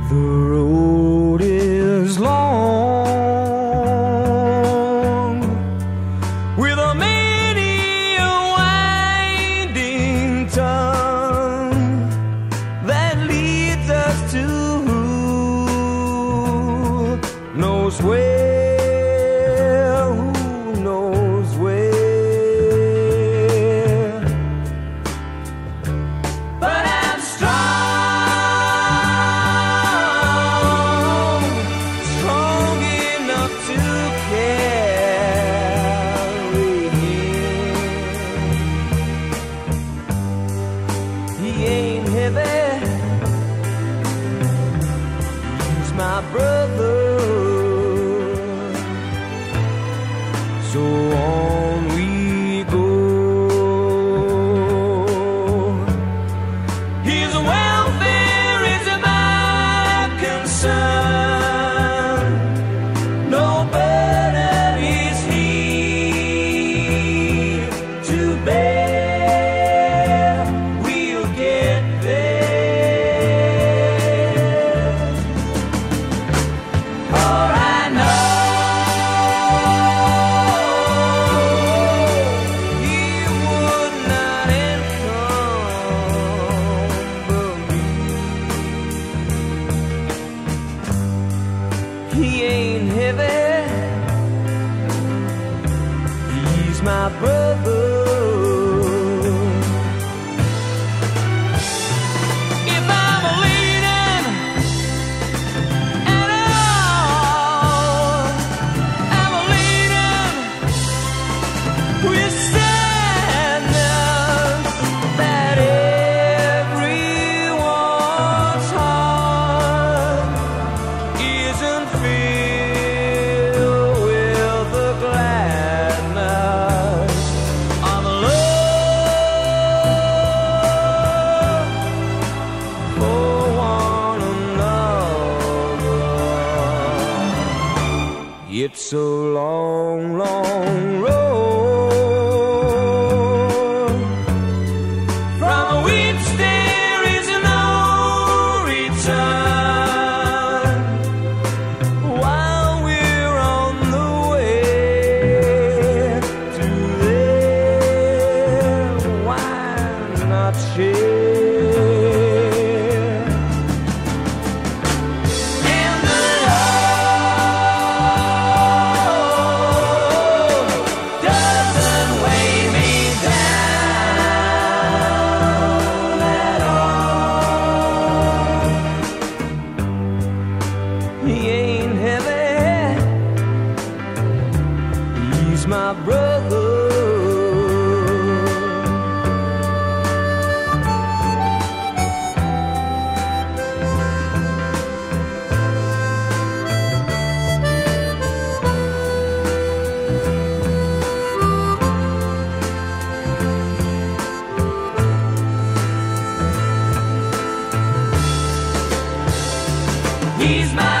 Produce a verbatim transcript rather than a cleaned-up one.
The road is long, with a many a winding tongue that leads us to who knows where, who knows where. But I'm strong, strong enough to carry him. He ain't heavy, he's my brother. So on we go. His welfare is my concern. No burden is he to bear. We'll get there. For I know he would not encumber me. He ain't heavy, he's my brother. If I'm leaning at all, I'm leaning with sadness that everyone's heart isn't filled with the gladness of love for one another. It's a long, long road from which there is no return. While we're on the way to there, why not share? And the road doesn't weigh me down at all. He ain't heavy, he's my brother. He's my